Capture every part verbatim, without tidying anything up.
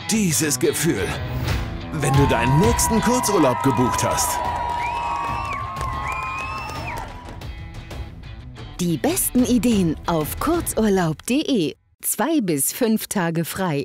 Dieses Gefühl, wenn du deinen nächsten Kurzurlaub gebucht hast. Die besten Ideen auf kurzurlaub punkt de. Zwei bis fünf Tage frei.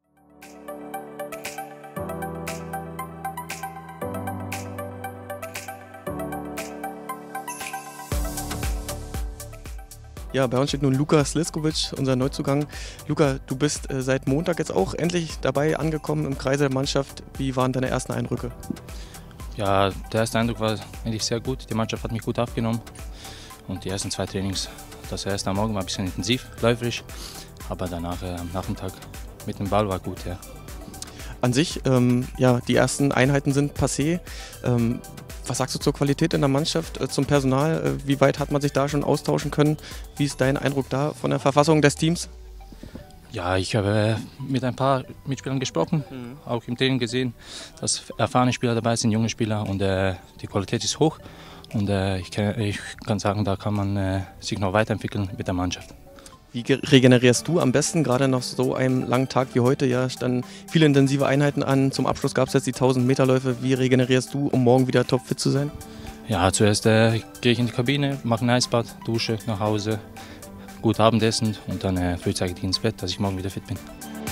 Ja, bei uns steht nun Luka Sliskovic, unser Neuzugang. Luka, du bist äh, seit Montag jetzt auch endlich dabei angekommen im Kreise der Mannschaft. Wie waren deine ersten Eindrücke? Ja, der erste Eindruck war eigentlich sehr gut. Die Mannschaft hat mich gut aufgenommen. Und die ersten zwei Trainings, das erste am Morgen war ein bisschen intensiv, läuferisch. Aber danach äh, am Nachmittag mit dem Ball war gut, ja. An sich, ähm, ja, die ersten Einheiten sind passé. Ähm, Was sagst du zur Qualität in der Mannschaft, zum Personal? Wie weit hat man sich da schon austauschen können? Wie ist dein Eindruck da von der Verfassung des Teams? Ja, ich habe mit ein paar Mitspielern gesprochen, mhm. auch im Training gesehen, dass erfahrene Spieler dabei sind, junge Spieler, und äh, die Qualität ist hoch. Und äh, ich, kann, ich kann sagen, da kann man äh, sich noch weiterentwickeln mit der Mannschaft. Wie regenerierst du am besten, gerade nach so einem langen Tag wie heute? Ja, standen viele intensive Einheiten an. Zum Abschluss gab es jetzt die tausend Meter Läufe. Wie regenerierst du, um morgen wieder topfit zu sein? Ja, zuerst äh, gehe ich in die Kabine, mache ein Eisbad, dusche, nach Hause, gut Abendessen und dann äh, frühzeitig ins Bett, dass ich morgen wieder fit bin.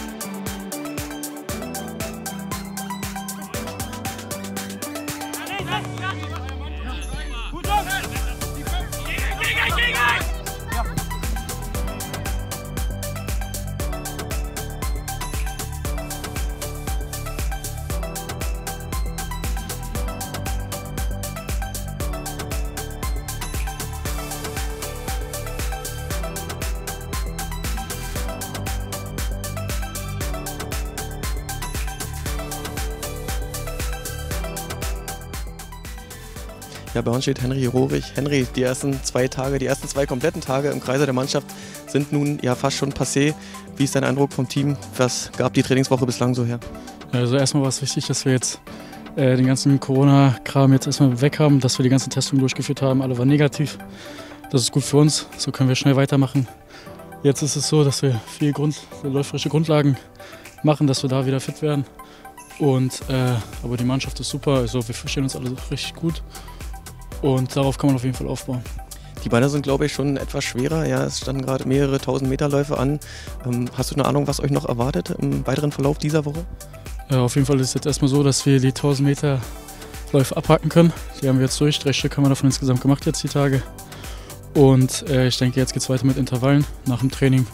Ja, bei uns steht Henry Rohrig. Henry, die ersten zwei Tage, die ersten zwei kompletten Tage im Kreise der Mannschaft sind nun ja fast schon passé. Wie ist dein Eindruck vom Team? Was gab die Trainingswoche bislang so her? Also erstmal war es wichtig, dass wir jetzt äh, den ganzen Corona-Kram jetzt erstmal weg haben, dass wir die ganzen Testungen durchgeführt haben. Alle waren negativ. Das ist gut für uns, so können wir schnell weitermachen. Jetzt ist es so, dass wir viel Grund, läuferische Grundlagen machen, dass wir da wieder fit werden. Und, äh, aber die Mannschaft ist super, also wir verstehen uns alle richtig gut. Und darauf kann man auf jeden Fall aufbauen. Die Beine sind, glaube ich, schon etwas schwerer. Ja, es standen gerade mehrere tausend Meterläufe an. Ähm, hast du eine Ahnung, was euch noch erwartet im weiteren Verlauf dieser Woche? Ja, auf jeden Fall ist es jetzt erstmal so, dass wir die tausend Meter Läufe abhaken können. Die haben wir jetzt durch. Drei Stück haben wir davon insgesamt gemacht jetzt die Tage. Und äh, ich denke, jetzt geht es weiter mit Intervallen nach dem Training.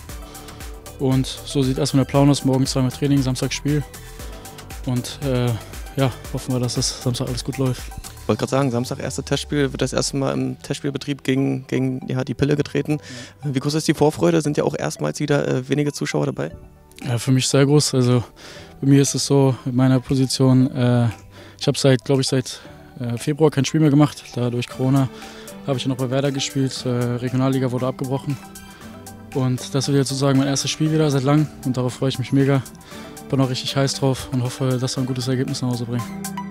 Und so sieht erstmal der Plan aus. Morgen zweimal Training, Samstag Spiel. Und äh, ja, hoffen wir, dass das Samstag alles gut läuft. Ich wollte gerade sagen, Samstag erste Testspiel, wird das erste Mal im Testspielbetrieb gegen, gegen ja, die Pille getreten. Ja. Wie groß ist die Vorfreude? Sind ja auch erstmals wieder äh, wenige Zuschauer dabei? Ja, für mich sehr groß. Also bei mir ist es so, in meiner Position, äh, ich habe seit, glaube ich, seit äh, Februar kein Spiel mehr gemacht. Da durch Corona habe ich ja noch bei Werder gespielt. Äh, Regionalliga wurde abgebrochen. Und das wird jetzt sozusagen mein erstes Spiel wieder seit langem. Und darauf freue ich mich mega. Bin auch richtig heiß drauf und hoffe, dass wir ein gutes Ergebnis nach Hause bringen.